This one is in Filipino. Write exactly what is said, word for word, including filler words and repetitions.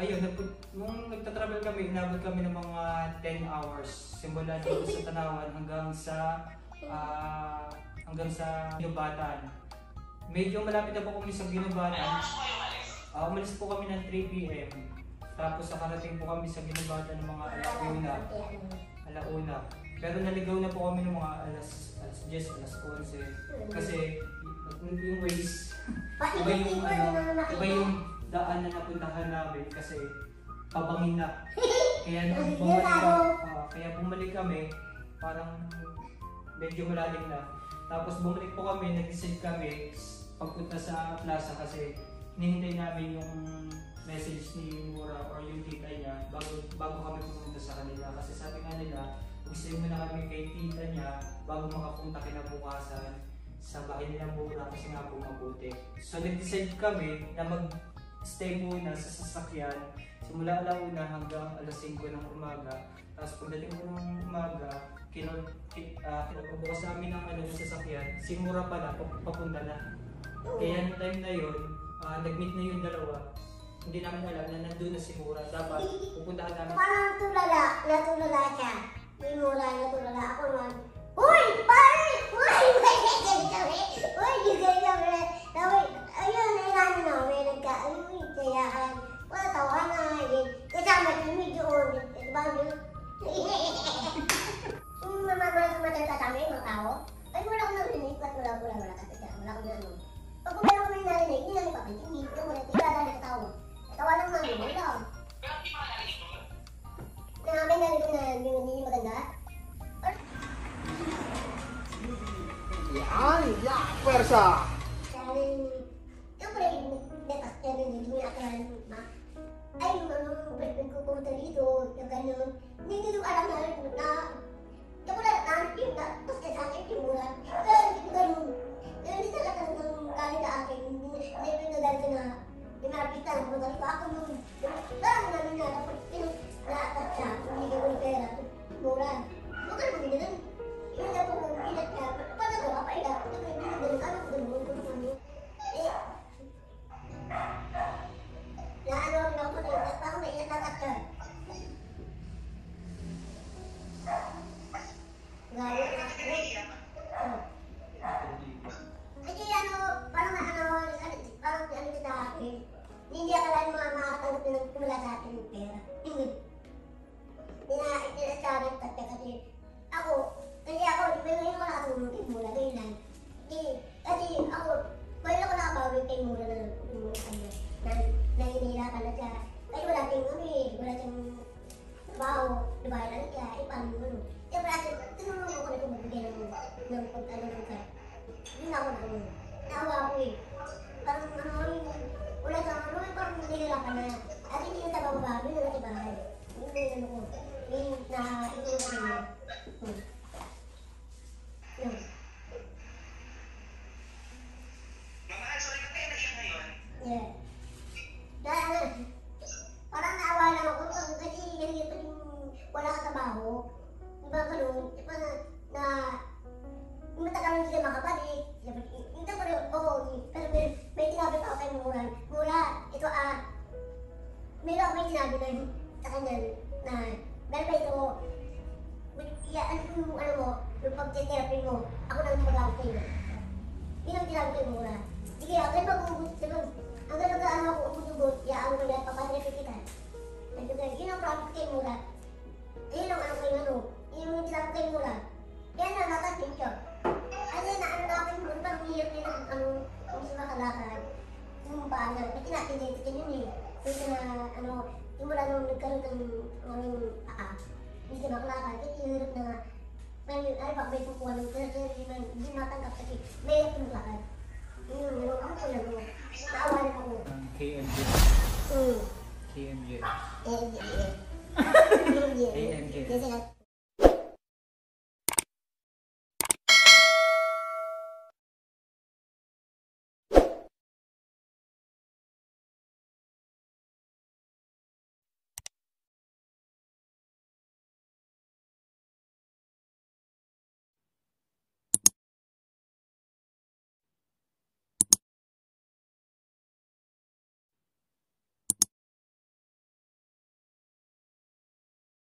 ayun, nung nagtatravel kami, inabot kami ng mga ten hours. Simula dito sa Tanawan hanggang sa uh, hanggang sa Ginubatan. Medyo malapit na po kami sa Ginubatan. Uh, umalis po kami ng three p m Tapos nakarating po kami sa Ginubatan ng mga alauna. Alauna. Pero naligaw na po kami ng mga alas alas diyes, alas onse. Kasi yung ways, iba yung ano, iba yung daan na napuntahan namin kasi pabangin na. Kaya nung bumalik, uh, kaya bumalik kami, parang medyo malalim na. Tapos bumalik po kami, nag-decide kami pagpunta sa plaza kasi hinihintay namin yung message ni Mura or yung tita niya bago, bago kami pumunta sa kanila. Kasi sabi nga nila, mag-stay muna kami kay tita niya bago makapunta kinabukasan sa bahay nilang Mura kasi nga po mabuti. So nag-decide kami na mag-stay muna sa sasakyan simula alauna hanggang alas singko ng umaga. Tapos pagdating ko ng umaga, kinagpabukas uh, namin ng ano, sasakyan, si Mura pala, papunta na. Kaya noong time na yun, uh, nag-meet na yung dalawa. Hindi namin alam na nandun na si Mura. Dapat pupuntahan namin. Parang tulala, natulala siya. May Mura, natulala ako naman. Uy! Pare! Uy! May nagkagawi! Uy! Nagkagawi! Ayun, nailano namin. Nagka-uy, kayaan. Wala tawa na. Kasama kami doon. Ito ba yun? Yung mamamalat-matal ka kami, mga tao. Ay, wala ko narinig. Ba't wala ko wala ka siya? Wala ko narinig. Pag wala ko narinig, hindi namin papansin. Ito mo na, tigala na katawa. Katawa lang namin, wala lang. Pero hindi pa narinig mo? Na may narinig na hindi maganda. Yan! Yan! Pwersa! Kaya, siyempre, netas kaya rin, hindi niya akalain ma. Ay, ano, pwede ko pumunta dito, yung gano'n. Hindi nito alam na rin na, yung wala na, yung na, tapos kaya sa akin, yung mura. Kaya, hindi gano'n. Kaya hindi talaga ng galing na akin, hindi rin na dahil na, yung narapitan, kung galing ko ako nung, parang namin na, dapat pinag-naatat siya, hindi ka yung pera, mura. Bukal mo din nun. Yung na po kung ilat ka, paano ko, kapay ka, ito ko yung pinag-galing, ano ko gano'n, kung ano. Eh, na ano rin ako na yun, at parang nailat na ka. Gaya na ako. Kasi ano, parang ano, parang ano ito sa akin, hindi akalain mga makatanggap na nagpula sa akin ng pera. Hindi na, hindi na sa akin tatya kasi ako, kasi ako, di ba ngayon ko nakatulong kay Mura, ganyan lang. Kasi ako, ngayon ako nakabawi kay Mura na nagpula kanya. Na nahihirapan na siya. Kasi wala siyang ano eh, wala siyang trabaho, diba lang siya, eh paano mo ano. Siyempre ate, tinulungan ako na tumabigay ng ng pag-ano ng ka. Hindi na ako na ano. Naawa ako eh. Parang ano rin, wala siyang ano eh, parang nahihirapan na. At hindi na sa bababa, yun na sa bahay. Yun na yun ako. Yun na, ito yung ano niya. Hmm. Yun. Mga sorry ka kayo naiyak ngayon? Yeah. Dahil ano, parang naawa lang ako kasi ganito yung wala ka trabaho. Diba ganun, diba na, na matagal lang sila makabalik. Ito pa rin, oo, pero may, may sinabi pa ako kay Mura. Mura, ito ah, meron ako may sinabi na sa kanya na, meron pa ito, iya, ano yung ano mo, yung pag-therapy mo, ako nang mag-out sa'yo. Yun ang sinabi kay Mura. Sige, ako rin mag-ubus, diba? Ang gano'n ka ano ako umusugot, iyaan ko na papatrepit kita. Yun ang promise kay Mura. Yun ang ano kay ano, yun yung sinabi kay Mura. Kaya na, nakasin siya. Ano na, ano na kay Mura, parang hirap nila, ano, kung siya makalakad. Yung paa na, kasi natin dito yun eh. Kasi na, ano, yung mula nung nagkaroon ng aming paa, hindi siya makalakad, kasi hirap na nga. May, ano ba, may pupuha ng pero hindi matanggap kasi may hirap yung lakad. Yun, yun, ako ko lang, naawalan ako. K M J. Mm. K M J. Eh, eh, eh. K M J. K M J. Kasi